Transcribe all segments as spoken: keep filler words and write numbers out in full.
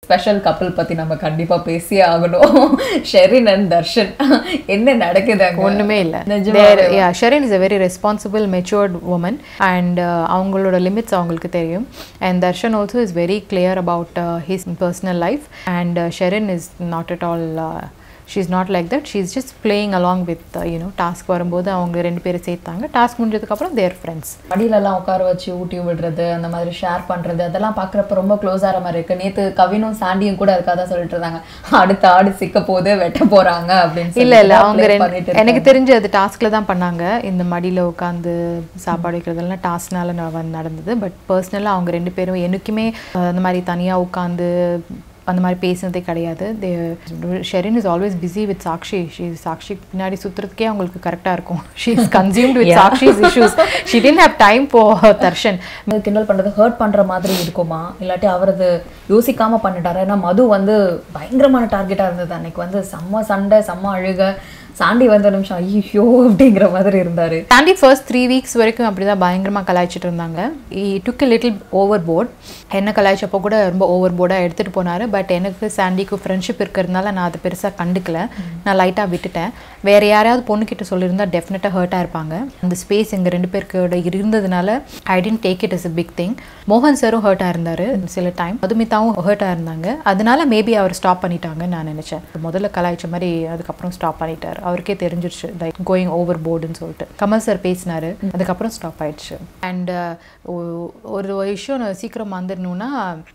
Special கப்பல் பத்தி நம்ம கண்டிப்பா பேசியே ஆகணும். ஷெரின் அண்ட் தர்ஷன் என்ன நடக்குது? ஒண்ணுமே இல்ல. Yeah, Sherin is a very responsible, matured woman, and அவங்களோட லிமிட்ஸ் அவங்களுக்கு தெரியும். And Darshan also is very clear about uh, his personal life, and uh, Sherin is not at all uh, she's not like that. She's just playing along with uh, you know task வரும்போது அவங்க ரெண்டு பேரும் சேர்த்தாங்க. Task முடிஞ்சதுக்கு அப்புறம் they are friends. அடியிலலாம் உட்கார வச்சு ஊட்டி விடுறது, அந்த மாதிரி ஷேர் பண்றது, அதெல்லாம் பார்க்குறப்ப ரொம்ப க்ளோஸ் ஆகிற மாதிரி இருக்கு. நேற்று கவினும் சாண்டியும் கூட அதுக்காக தான் சொல்லிட்டு இருந்தாங்க, அடுத்த ஆடு சிக்க போது வெட்ட போறாங்க அப்படின்னு. இல்ல இல்ல அவங்க ரெண்டு எனக்கு தெரிஞ்சு அது டாஸ்க்ல தான் பண்ணாங்க. இந்த மடியில உட்காந்து சாப்பாடு வைக்கிறதெல்லாம் டாஸ்க்னால நடந்தது. பட் பர்சனலாக அவங்க ரெண்டு பேரும் எனக்குமே அந்த மாதிரி தனியாக உட்காந்து அந்த மாதிரி பேசுனதே கிடையாது. Sherin is always busy with Sakshi. She Sakshi பின்னாடி சுற்றுறதுக்கே அவங்களுக்கு கரெக்டாக இருக்கும். She is consumed with Sakshi's issues. She didn't have time for Darshan. கிண்டல் பண்ணுறது ஹர்ட் பண்ணுற மாதிரி இருக்குமா, இல்லாட்டி அவரது யோசிக்காமல் பண்ணிட்டாரா? ஏன்னா மது வந்து பயங்கரமான டார்கெட்டாக இருந்தது அன்னைக்கு. வந்து செம்ம சண்டை, செம்ம அழுக. சாண்டி வந்து நிமிஷம் ஐயோ அப்படிங்கிற மாதிரி இருந்தாரு. சாண்டி ஃபர்ஸ்ட் த்ரீ வீக்ஸ் வரைக்கும் அப்படிதான் பயங்கரமா கலாய்ச்சிட்டு இருந்தாங்க. He took a little overboard. என்ன கலாய்ச்சப்போ கூட ரொம்ப ஓவர் போர்டாக எடுத்துகிட்டு போனார். பட் எனக்கு சாண்டிக்கு ஃப்ரெண்ட்ஷிப் இருக்கிறதுனால நான் அதை பெருசாக கண்டுக்கல. நான் லைட்டாக விட்டுட்டேன். வேறு யாரையாவது பொண்ணுக்கிட்ட சொல்லியிருந்தா டெஃபினட்டாக ஹர்ட்டாக இருப்பாங்க. அந்த ஸ்பேஸ் எங்கள் ரெண்டு பேருக்கு இருந்ததுனால I didn't take it is a big thing. மோகன் சாரும் ஹர்ட்டாக இருந்தார் சில டைம். மதுமிதாவும் ஹர்ட்டாக இருந்தாங்க. அதனால மேபி அவர் ஸ்டாப் பண்ணிட்டாங்கன்னு நான் நினச்சேன். முதல்ல கலாய்ச்ச மாதிரி அதுக்கப்புறம் ஸ்டாப் பண்ணிட்டார். அவருக்கே தெரிஞ்சிருச்சு லைக் கோயிங் ஓவர் போர்டுன்னு சொல்லிட்டு. கமல் சார் பேசினாரு, அதுக்கப்புறம் ஸ்டாப் ஆயிடுச்சு. அண்ட் ஒரு விஷயம் சீக்கிரம் வந்துடணும்னா,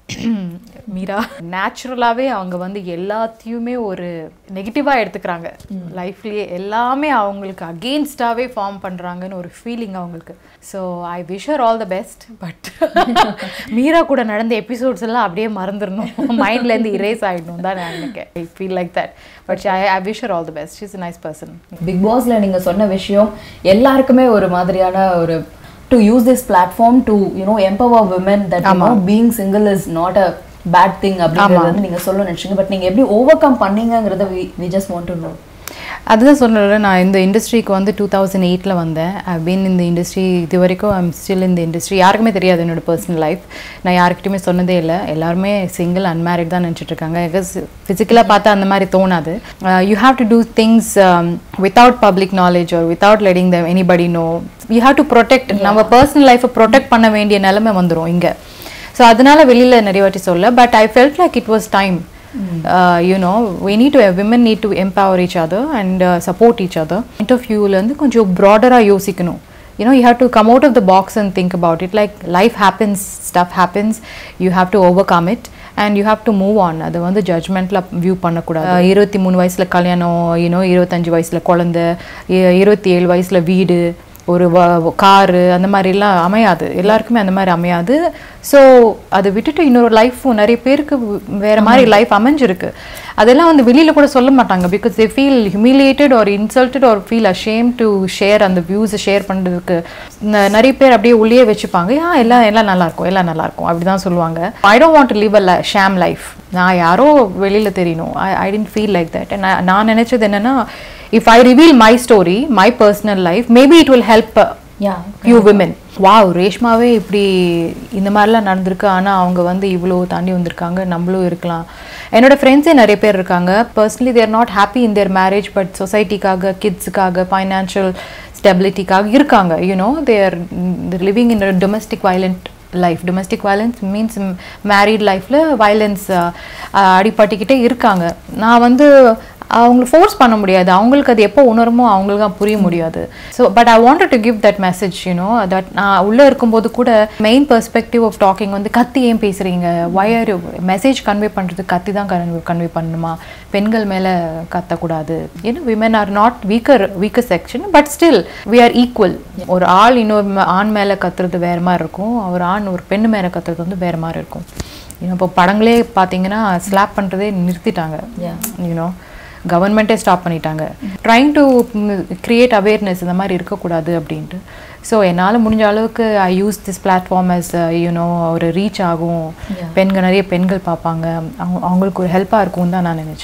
மீரா நேச்சுரலாகவே அவங்க வந்து எல்லாத்தையுமே ஒரு நெகட்டிவாக எடுத்துக்கிறாங்க. லைஃப்லேயே எல்லாமே அவங்களுக்கு அகெயின்ஸ்டாகவே ஃபார்ம் பண்ணுறாங்கன்னு ஒரு ஃபீலிங் அவங்களுக்கு. So I wish her all the best. But Meera கூட நடந்த எபிசோட்ஸ் எல்லாம் அப்படியே மறந்துடணும், மைண்ட்லேருந்து இரேஸ் ஆகிடணும் தான் நான் நினைக்கிறேன். I feel like that. But I I wish her all the best. She is a nice person. Big பாஸ்ல நீங்க சொன்ன விஷயம் எல்லாருக்குமே ஒரு மாதிரியான ஒரு to use this platform to you know empower women that you know being single is not a bad thing அப்படிங்கறது வந்து நீங்க சொல்ல நினைச்சீங்க. பட் நீங்க எப்படி ஓவர்கம் பண்ணீங்கங்கறத we just want to know. அதுதான் சொல்கிறேன். நான் இந்த இண்டஸ்ட்ரிக்கு வந்து டூ தௌசண்ட் எயிட்டில் வந்தேன். ஐ பீன் இந்த இண்டஸ்ட்ரி இது வரைக்கும். ஐம் ஸ்டில் இந்த இண்டஸ்ட்ரி. யாருக்குமே தெரியாது என்னோடய பர்சனல் லைஃப். நான் யாருக்கிட்டையுமே சொன்னதே இல்லை. எல்லாருமே சிங்கிள் அன்மேரிட் தான் நினச்சிட்ருக்காங்க. பிகாஸ் ஃபிசிக்கலாக பார்த்தா அந்த மாதிரி தோணாது. You have to do things without public knowledge or without letting them anybody know. You have to protect. நம்ம பர்சனல் லைஃப்பை ப்ரொடெக்ட் பண்ண வேண்டிய நிலைமை வந்துடும் இங்கே. ஸோ அதனால் வெளியில் நிறைய வாட்டி சொல்ல. But I felt like it was time. Mm. Uh, you know, we need to, women need to empower each other and uh, support each other. Point of view வந்து கொஞ்சம் broader-ஆ யோசிக்கணும். You know, you have to come out of the box and think about it. Like life happens, stuff happens, you have to overcome it and you have to move on. அது வந்து ஜட்ஜ்மெண்ட்ல view பண்ணக்கூடாது. இருபத்தி மூணு வயசுல கல்யாணம், you know இருபத்தஞ்சு வயசுல குழந்தை, இருபத்தி ஏழு வயசுல வீடு, ஒரு காரு, அந்த மாதிரிலாம் அமையாது. எல்லாருக்குமே அந்த மாதிரி அமையாது. ஸோ அதை விட்டுட்டு இன்னொரு லைஃப்பும் நிறைய பேருக்கு வேறு மாதிரி லைஃப் அமைஞ்சிருக்கு. அதெல்லாம் வந்து வெளியில் கூட சொல்ல மாட்டாங்க. Because they feel humiliated or insulted or feel ashamed to share. அந்த வியூஸை ஷேர் பண்ணுறதுக்கு நிறைய பேர் அப்படியே உள்ளே வச்சுப்பாங்க. ஆ எல்லாம் எல்லாம் நல்லாயிருக்கும், எல்லாம் நல்லாயிருக்கும் அப்படி தான் சொல்லுவாங்க. I don't want to live a sham life. நான் யாரோ வெளியில் தெரியணும். I I didn't feel like that. நான் நான் நினச்சது என்னென்னா, if I reveal my story, my personal life, maybe it will help uh, yeah, few women. Wow, ரேஷ்மாவே இப்படி இந்த மாதிரிலாம் நடந்திருக்கு. ஆனால் அவங்க வந்து இவ்வளோ தாண்டி வந்திருக்காங்க, நம்மளும் இருக்கலாம். என்னோட ஃப்ரெண்ட்ஸே நிறைய பேர் இருக்காங்க. Personally they're not happy in their marriage, but சொசைட்டிக்காக, கிட்ஸுக்காக, ஃபைனான்ஷியல் ஸ்டெபிலிட்டிக்காக இருக்காங்க. You know they are living in domestic violent life. Domestic violence means married லைஃப்பில் வயலன்ஸ் அடிப்பட்டுக்கிட்டே இருக்காங்க. நான் வந்து அவங்களை ஃபோர்ஸ் பண்ண முடியாது. அவங்களுக்கு அது எப்போ உணருமோ அவங்களுக்கு தான் புரிய முடியாது. So but I wanted to give that message. You know that நான் உள்ளே இருக்கும்போது கூட மெயின் பெர்ஸ்பெக்டிவ் ஆஃப் டாக்கிங் வந்து கத்தி ஏன் பேசுகிறீங்க, வயர் மெசேஜ் கன்வே பண்ணுறது கத்தி தான் கன்வே கன்வே பண்ணணுமா, பெண்கள் மேலே கத்தக்கூடாது. ஏன்னா women are not weaker weaker section, but still we are equal. ஒரு ஆள் இன்னொரு ஆண் மேலே கத்துறது வேறு மாதிரி இருக்கும், ஒரு ஆண் ஒரு பெண் மேலே கத்துறது வந்து வேறு மாதிரி இருக்கும். யூனோ இப்போ படங்களே பார்த்தீங்கன்னா ஸ்லாப் பண்ணுறதே நிறுத்திட்டாங்க. யூனோ கவர்மெண்ட்டே ஸ்டாப் பண்ணிட்டாங்க. ட்ரைங் டு கிரியேட் அவேர்னஸ் இந்த மாதிரி இருக்கக்கூடாது அப்படின்ட்டு. ஸோ என்னால் முடிஞ்ச அளவுக்கு I use this platform as you know ஒரு ரீச் ஆகும், பெண்கள் நிறைய பெண்கள் பார்ப்பாங்க, அவங்க அவங்களுக்கு ஒரு ஹெல்ப்பாக இருக்கும்னு தான் நான் நினச்சேன்.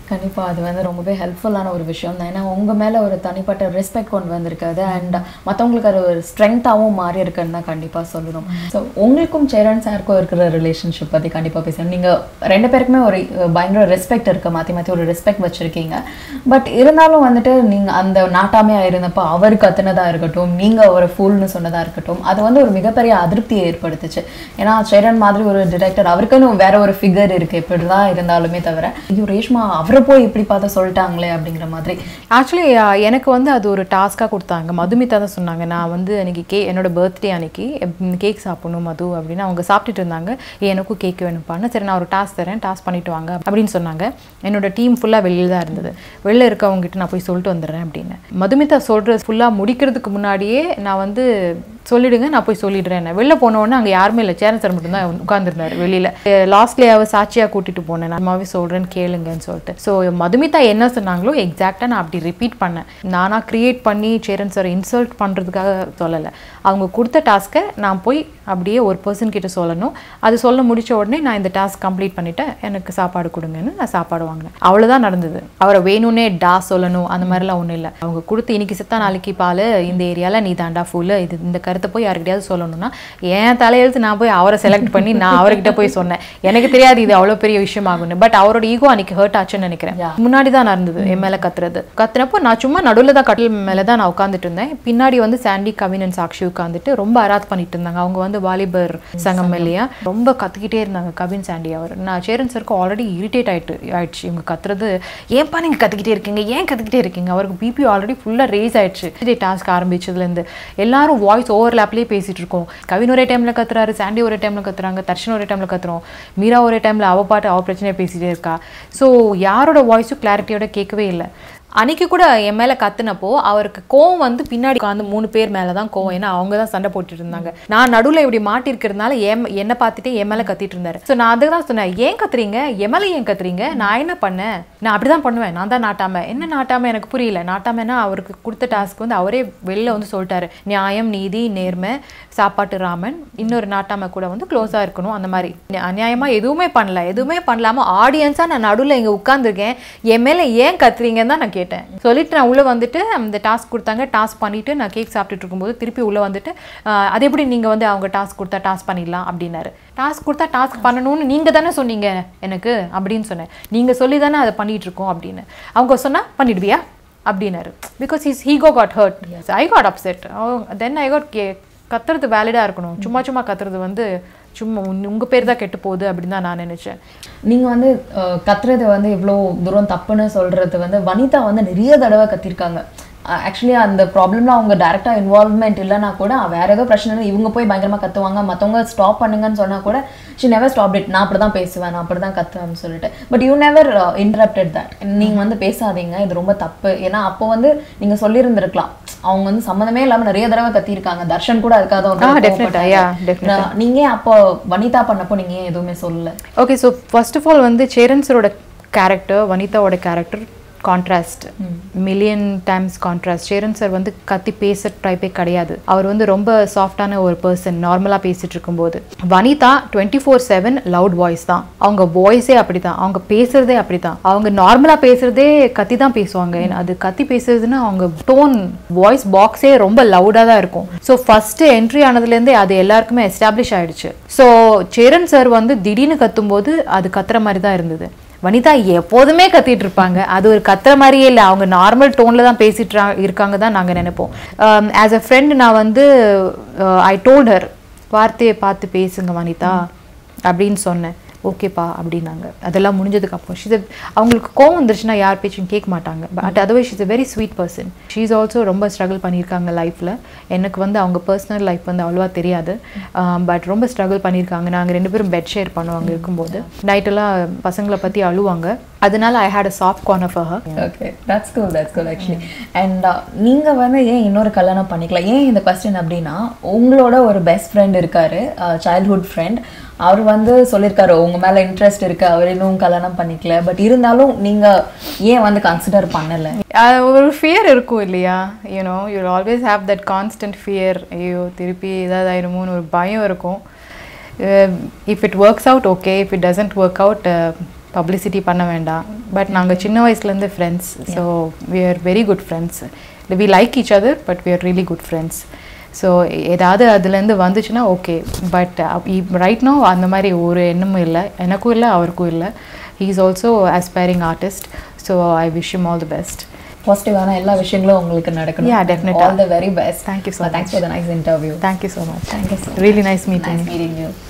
கண்டிப்பா அது வந்து ரொம்பவே ஹெல்ப்ஃபுல்லான ஒரு விஷயம் தான். ஏன்னா உங்க மேல ஒரு தனிப்பட்ட ரெஸ்பெக்ட் கொண்டு வந்திருக்காது அண்ட் மற்றவங்களுக்கு அது ஒரு ஸ்ட்ரென்த்தாகவும் மாறி இருக்குன்னு தான் கண்டிப்பா சொல்லணும். ஸோ உங்களுக்கும் சேரன் சாருக்கும் இருக்கிற ரிலேஷன்ஷிப் பத்தி கண்டிப்பா பேசணும். நீங்க ரெண்டு பேருக்குமே ஒரு பயங்கர ரெஸ்பெக்ட் இருக்கு, மாற்றி மாற்றி ஒரு ரெஸ்பெக்ட் வச்சிருக்கீங்க. பட் இருந்தாலும் வந்துட்டு நீங்க அந்த நாட்டாமையா இருந்தப்போ அவர் கத்துனதா இருக்கட்டும், நீங்க ஒரு ஃபூல்னு சொன்னதா இருக்கட்டும், அது வந்து ஒரு மிகப்பெரிய அதிருப்தியை ஏற்படுத்துச்சு. ஏன்னா சேரன் மாதிரி ஒரு டிரெக்டர், அவருக்குன்னு வேற ஒரு ஃபிகர் இருக்கு எப்படிதான் இருந்தாலுமே தவிர, ஐயோ ரேஷ்மா அவரை போய் இப்படி பார்த்து சொல்லிட்டாங்களே அப்படிங்கிற மாதிரி. ஆக்சுவலி எனக்கு வந்து அது ஒரு டாஸ்க்காக கொடுத்தாங்க. மதுமிதா தான் சொன்னாங்க, நான் வந்து அன்றைக்கி கே என்னோட பர்த்டே அன்றைக்கி கேக் சாப்பிடணும் மது அப்படின்னு அவங்க சாப்பிட்டுட்டு இருந்தாங்க. எனக்கும் கேக் வேணும்ப்பான்னு, சரி நான் ஒரு டாஸ்க் தரேன், டாஸ்க் பண்ணிட்டு வாங்க அப்படின்னு சொன்னாங்க. என்னோட டீம் ஃபுல்லாக வெளியில் தான் இருந்தது. வெளில இருக்கவங்ககிட்ட நான் போய் சொல்லிட்டு வந்துடுறேன் அப்படின்னு. மதுமிதா சொல்கிறது ஃபுல்லாக முடிக்கிறதுக்கு முன்னாடியே நான் வந்து சொல்லிடுங்க, நான் போய் சொல்லிடுறேன். வெளில போனோடனே அங்கே யாருமே இல்லை, சேரன் சார் மட்டும் தான் உட்காந்துருந்தார் வெளியில். லாஸ்ட்லேயே அவள் சாட்சியாக கூட்டிகிட்டு போனேன், நான் சொல்கிறேன்னு கேளுங்கன்னு சொல்லிட்டு. ஸோ மதுமிதா என்ன சொன்னாங்களோ எக்ஸாக்டாக நான் அப்படி ரிப்பீட் பண்ணேன். நானாக க்ரியேட் பண்ணி சேரன் சார் இன்சல்ட் பண்ணுறதுக்காக சொல்லலை. அவங்க கொடுத்த டாஸ்க்கை நான் போய் அப்படியே ஒரு பர்சன் கிட்ட சொல்லணும். அது சொல்ல முடிச்ச உடனே நான் இந்த டாஸ்க் கம்ப்ளீட் பண்ணிவிட்டேன், எனக்கு சாப்பாடு கொடுங்கன்னு நான் சாப்பாடு வாங்கினேன். அவ்வளோதான் நடந்தது. அவரை வேணும்னே டா சொல்லணும் அந்த மாதிரிலாம் ஒன்றும் இல்லை. அவங்க கொடுத்து இன்னைக்கு சித்தா நாளைக்கு பால், இந்த ஏரியாவில் நீ தாண்டா ஃபுல்லு, இது இந்த கருத்தை போய் யாருக்கிட்டையாவது சொல்லணும்னா என் தலையெழுத்து நான் போய் அவரை செலக்ட் பண்ணி நான் அவர்கிட்ட போய் சொன்னேன். எனக்கு தெரியாது இது அவ்வளோ பெரிய விஷயம் ஆகுன்னு. பட் அவரோட ஈகோ அன்னைக்கு ஹர்ட் ஆச்சுன்னு நினைக்கிறேன். முன்னாடி தான் நடந்தது என் மேலே கத்துறது. கத்துனப்போ நான் சும்மா நடுவில் தான் கட்டில் மேலே தான் நான் உட்காந்துட்டு இருந்தேன். பின்னாடி வந்து சாண்டி, கவின் அண்ட் சாக்ஷி உட்காந்துட்டு ரொம்ப அராத் பண்ணிட்டு இருந்தாங்க. அவங்க வந்து வாலிபர் சங்கம் இல்லையா, ரொம்ப கத்துக்கிட்டே இருந்தாங்க கவின், சாண்டி. அவர் நான் சேரன் சருக்கு ஆல்ரெடி இரிட்டேட் ஆயிட்டு ஆயிடுச்சு இவங்க கத்துறது. ஏன்பா நீங்க கத்துக்கிட்டே இருக்கீங்க, ஏன் கத்துக்கிட்டே இருக்கீங்க? அவருக்கு பிபி ஆல்ரெடி ஃபுல்லா ரேஸ் ஆயிடுச்சு. டாஸ்க் ஆரம்பிச்சதுலேருந்து எல்லாரும் வாய்ஸ் ஓவர்லாப்லேயே பேசிட்டு இருக்கோம். கவின் ஒரே டைம்ல கத்துறாரு, சாண்டி ஒரே டைம்ல கத்துறாங்க, தர்ஷன் ஒரே டைம்ல கத்துறோம், மீரா ஒரே டைம்ல அவ பாட்டு அவ பிரச்சனையை பேசிட்டே இருக்கா. ஸோ யாரோட வாய்ஸும் கிளாரிட்டியோட கேட்கவே இல்லை. அன்னைக்கு கூட என் மேலே கத்துனப்போ அவருக்கு கோவம் வந்து பின்னாடி உட்காந்து மூணு பேர் மேலே தான் கோவம். ஏன்னா அவங்க தான் சண்டை போட்டுட்டு இருந்தாங்க. நான் நடுவில் இப்படி மாட்டிருக்கிறதுனால என் என்னை பார்த்துட்டு என் மேலே கத்திட்டு இருந்தாரு. ஸோ நான் அதுக்கு தான் சொன்னேன், ஏன் கத்துறீங்க, என் மேலே ஏன் கத்துறீங்க, நான் என்ன பண்ணேன், நான் அப்படி தான் பண்ணுவேன், நான் தான் நாட்டாம. என்ன நாட்டாம எனக்கு புரியல. நாட்டாமன்னா அவருக்கு கொடுத்த டாஸ்க் வந்து அவரே வெளில வந்து சொல்லிட்டாரு, நியாயம், நீதி, நேர்மை, சாப்பாட்டு ராமன், இன்னொரு நாட்டாம கூட வந்து க்ளோஸாக இருக்கணும். அந்த மாதிரி அநியாயமாக எதுவுமே பண்ணல. எதுவுமே பண்ணலாமல் ஆடியன்ஸாக நான் நடுவில் இங்கே உட்காந்துருக்கேன், என் மேலே ஏன் கத்துறீங்கன்னு தான் நான் கேட்டேன். சொல்லிட்டு நான் உள்ளே வந்துட்டு அந்த டாஸ்க் கொடுத்தாங்க. டாஸ்க் பண்ணிவிட்டு நான் கேக் சாப்பிட்டுட்டு இருக்கும்போது திருப்பி உள்ளே வந்துட்டு அது எப்படி நீங்கள் வந்து அவங்க டாஸ்க் கொடுத்தா டாஸ்க் பண்ணிடலாம் அப்படின்னாரு. டாஸ்க் கொடுத்தா டாஸ்க் பண்ணணும்னு நீங்கள் தானே சொன்னீங்க எனக்கு அப்படின்னு சொன்னேன். நீங்கள் சொல்லி தானே அதை பண்ணிகிட்டு இருக்கோம் அப்படின்னு. அவங்க சொன்னால் பண்ணிடுவியா அப்படின்னாரு. Because his ego got hurt. I got upset. Then I got கே கத்துறது வேலிடாக இருக்கணும். சும்மா சும்மா கத்துறது வந்து சும்மா உங்கள் பேர் தான் கெட்டு போகுது அப்படின்னு தான் நான் நினச்சேன். நீங்கள் வந்து கத்துறது வந்து இவ்வளோ தூரம் தப்புன்னு சொல்கிறது வந்து வனிதா வந்து நிறைய தடவை கத்திருக்காங்க. ஆக்சுவலி அந்த ப்ராப்ளம்ல அவங்க டைரக்டா இன்வால்வ்மெண்ட் இல்லைனா கூட வேற ஏதோ பிரச்சனை இவங்க போய் பயங்கரமா கத்துவாங்க, மற்றவங்க ஸ்டாப் பண்ணுங்கன்னு சொன்னா கூட she never stopped it. நான் அப்படி தான் பேசுவேன், நான் அப்படி தான் கத்துவேன்னு சொல்லிட்டு. But you never interrupted that. நீங்க வந்து பேசாதீங்க, இது ரொம்ப தப்பு. ஏன்னா அப்போ வந்து நீங்க சொல்லியிருந்திருக்கலாம், அவங்க வந்து சம்மந்தமே இல்லாம நிறைய தடவை கத்திருக்காங்க. தர்ஷன் கூட அதுக்காக நீங்க அப்போ வனிதா பண்ணப்போ நீங்க ஏன் எதுவுமே சொல்லல? Okay, so first of all வந்து சேரன் சரோட கேரக்டர், வனிதாவோட character contrast, million times contrast. Cheran sir வந்து கத்தி பேச டைப்பே கிடையாது. அவர் வந்து ரொம்ப சாஃப்டான ஒரு பர்சன் நார்மலாக பேசிட்டு இருக்கும்போது. Vanitha twenty four seven loud voice தான். அவங்க வாய்ஸே அப்படி தான், அவங்க பேசுறதே அப்படி தான். அவங்க நார்மலாக பேசுறதே கத்தி தான் பேசுவாங்க. அது கத்தி பேசுறதுன்னா அவங்க டோன் வாய்ஸ் பாக்ஸே ரொம்ப லவுடாக தான் இருக்கும். ஸோ ஃபர்ஸ்ட் என்ட்ரி ஆனதுலேருந்தே அது எல்லாருக்குமே எஸ்டாப்ளிஷ் ஆயிடுச்சு. ஸோ சேரன் சார் வந்து திடீர்னு கத்தும்போது அது கத்துற மாதிரி தான் இருந்தது. வனிதா எப்போதுமே கத்திட்டு இருப்பாங்க, அது ஒரு கத்துற மாதிரியே இல்லை, அவங்க நார்மல் டோன்ல தான் பேசிட்டு இருக்காங்க தான் நாங்கள் நினைப்போம். ஆஸ் அ ஃப்ரெண்ட் நான் வந்து ஐ டோல்ட் ஹர், வார்த்தையை பார்த்து பேசுங்க வனிதா அப்படின்னு சொன்னேன். ஓகேப்பா அப்படின்னாங்க. அதெல்லாம் முடிஞ்சதுக்கு அப்புறம் ஷீஸ் அவங்களுக்கு கோவம் வந்துருச்சுன்னா யார் பேச்சும் கேட்க மாட்டாங்க. But otherwise she's a very sweet person. She's also ரொம்ப ஸ்ட்ரகிள் பண்ணியிருக்காங்க லைஃப்பில். எனக்கு வந்து அவங்க பர்சனல் லைஃப் வந்து அவ்வளோவா தெரியாது, பட் ரொம்ப ஸ்ட்ரகிள் பண்ணியிருக்காங்க. நாங்கள் ரெண்டு பேரும் பெட் ஷேர் பண்ணுவாங்க இருக்கும்போது. நைட்டெல்லாம் பசங்களை பற்றி அழுவாங்க. அதனால I had a soft corner for her. Okay, that's cool, that's cool actually. And நீங்கள் வந்து ஏன் இன்னொரு கல்யாணம் பண்ணிக்கலாம்? ஏன் இந்த கொஸ்டின் அப்படின்னா, உங்களோட ஒரு பெஸ்ட் ஃப்ரெண்ட் இருக்காரு, சைல்ட்ஹுட் ஃப்ரெண்ட். அவர் வந்து சொல்லியிருக்காரு உங்க மேல இன்ட்ரெஸ்ட் இருக்கு, அவர் இன்னும் கல்யாணம் பண்ணிக்கல. பட் இருந்தாலும் நீங்க ஏன் வந்து கன்சிடர் பண்ணல? ஒரு ஃபியர் இருக்கும் இல்லையா, you know you always have that constant fear. ஐயோ திருப்பி ஏதாவது ஆயிடுமோன்னு ஒரு பயம் இருக்கும். If it works out okay, if it doesn't work out publicity பண்ண வேண்டாம். பட் நாங்கள் சின்ன வயசுலேருந்து friends. So we are very good friends. We like each other but we are really good friends. So ஏதாவது அதுலேருந்து வந்துச்சுன்னா ஓகே. பட் ரைட் நோ அந்த மாதிரி ஒரு எண்ணமும் இல்லை, எனக்கும் இல்லை அவருக்கும் இல்லை. He is also aspiring artist. So I wish him all the best. பாசிட்டிவான எல்லா விஷயங்களும் உங்களுக்கு நடக்கணும். Yeah, definitely. All the very best. Thank you so much. Thanks for the nice interview. Thank you so much. Thank you so much. Really nice meeting Nice you. meeting you.